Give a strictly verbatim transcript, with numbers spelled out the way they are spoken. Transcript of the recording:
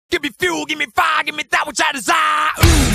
Give me fuel, give me fire, give me that which I desire. Ooh.